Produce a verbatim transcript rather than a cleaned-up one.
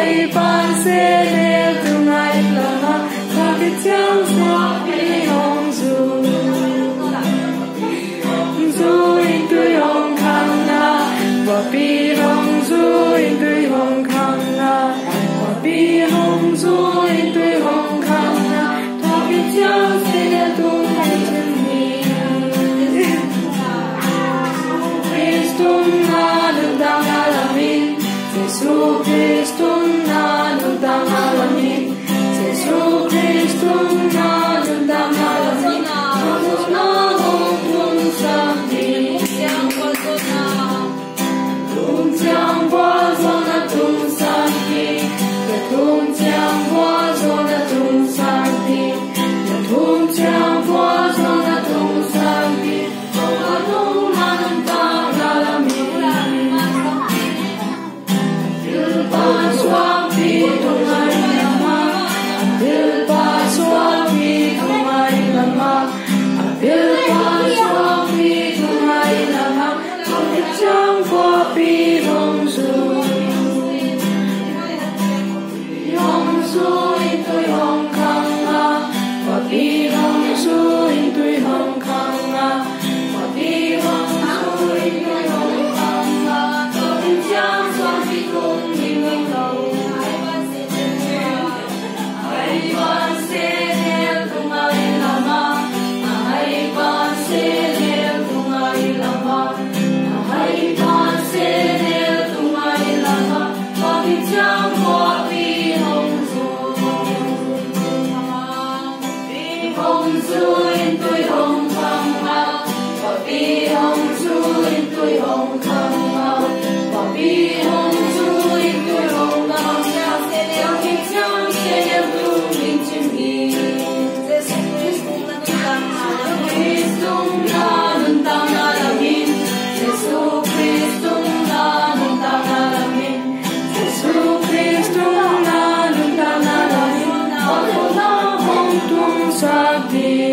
ai ban se le tu ngai lama ta ke chang sa pi hong zu zu in tu hong khang na wa pi hong zu in tu hong khang na wa pi hong zu in tu hong khang na ta ke chang se le tu ngai chen ni Christum na nu dang alamin Jesus Christum na nu dang alamin Jesus Christum na nu dang alamin Jesus na hong tung sang di tung chiang qua zo na tung sang di tung chiang qua zo na tung sang di tung chiang qua zo na tung sang di tung na nu dang alamin Pa suavi tumai lama, Abil pa suavi tumai lama, Abil pa suavi tumai lama, Kau chang qua pi hong su, hong su in tui hong khang na, qua pi hong su in tui hong khang na, qua pi hong su in tui hong khang na, Kau chang suavi tung Sakti